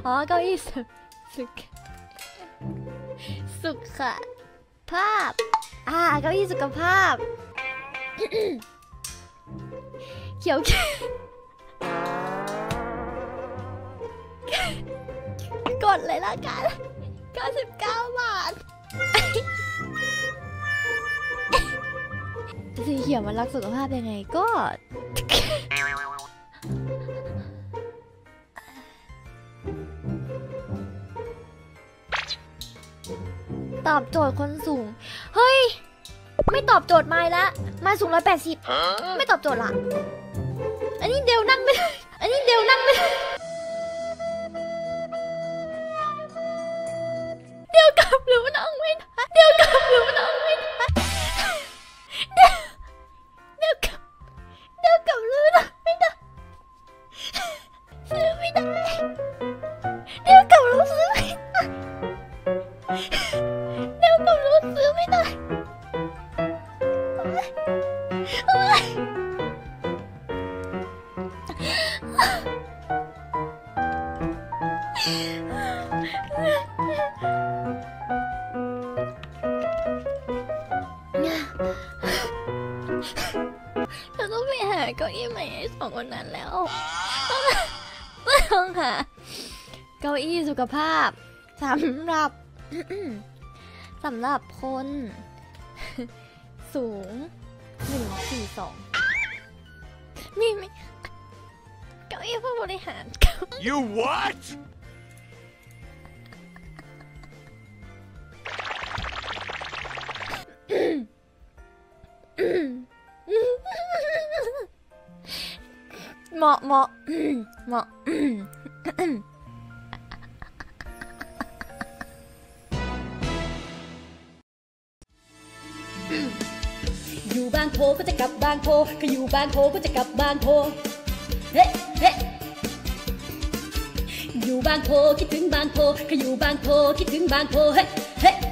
อ๋อเก้าอี้สุขภาพเก้าอี้สุขภาพเขียวกดเลยละกัน99 บาทสีเขียวมันรักสุขภาพยังไงก็ตอบโจทย์คนสูงเฮ้ยไม่ตอบโจทย์ไม่ละมาสูง180ไม่ตอบโจทย์ละอันนี้เดวนั่งไม่ได้เดี๋ยวกลับหรือนั่งไม่ได้เดี๋ยวกลับหรือนั่งไม่ได้เดี๋ยวกลับหรือนั่งไม่ได้ซื้อไม่ได้เดี๋ยวกลับแล้วซื้อไม่ได้เดี๋ยวกลับแล้วซื้อไม่ได้เราต้องไปหาเก้าอี้ใหม่ให้2 คนนั้นแล้วต้องหาเก้าอี้สุขภาพสำหรับคนสูง142มีไหมเก้าอี้ผู้บริหาร You what? เหมาะอยู่บางโพก็จะกลับบางโพก็อยู่บางโพก็จะกลับบางโพเฮ้เฮ้อยู่บางโพคิดถึงบางโพก็อยู่บางโพคิดถึงบางโพเฮ้เฮ้